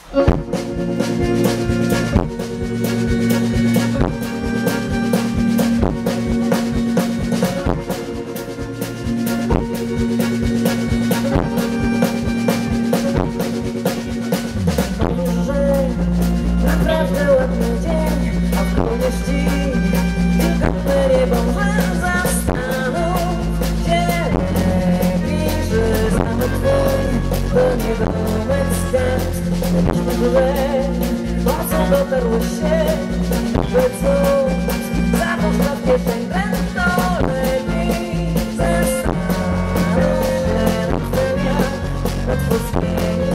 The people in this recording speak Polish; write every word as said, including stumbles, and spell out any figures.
Naprawdę ładny dzień, a w konieści tylko my nie może zastanów się. Pisze znamy twój, to nie domek skarb. Myśmy były, po co dotarło się, że cud zapoznał kieszeń prędko lepiej. Zastanów się na chwilę, nad wszystkim.